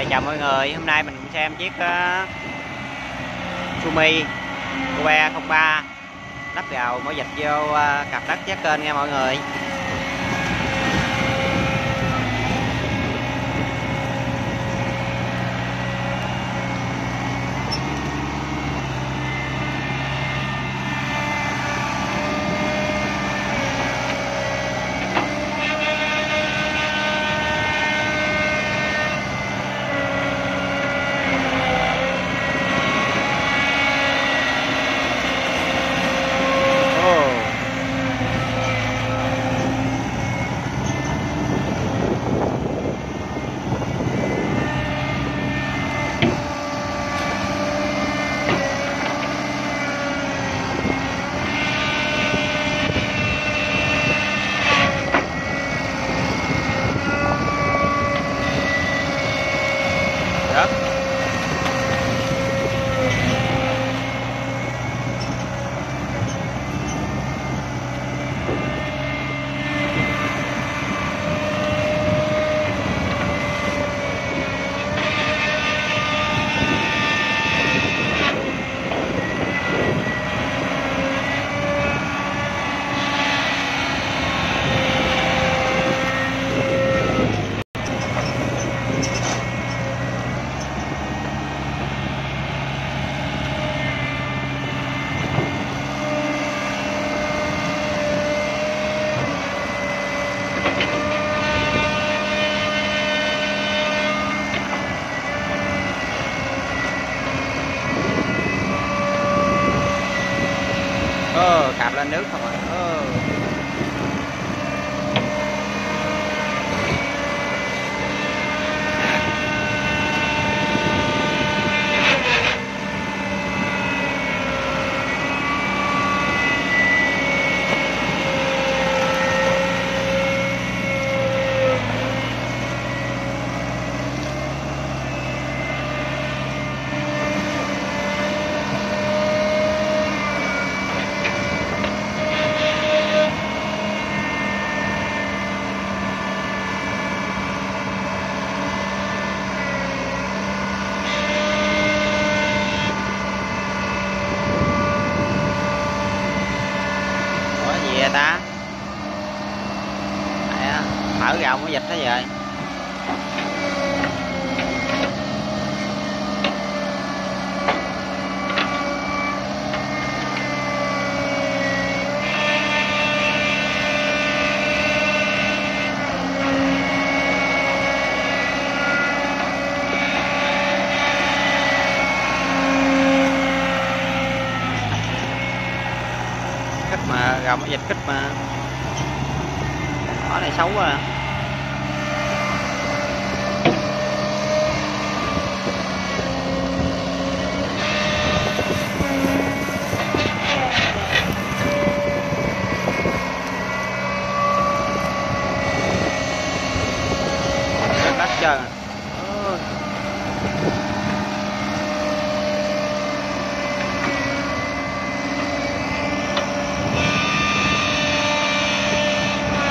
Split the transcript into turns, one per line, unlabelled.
Rồi chào mọi người, hôm nay mình xem chiếc Sumi Cube 03 lắp vào mỗi vịt vô cặp đất giác kênh nha mọi người. Rớt. Cạp lên nước không ạ? Ta mở gạo mới dịch thế vậy. Khích mà gạo mới dịch khích mà nó này xấu quá à. Đất trơn à.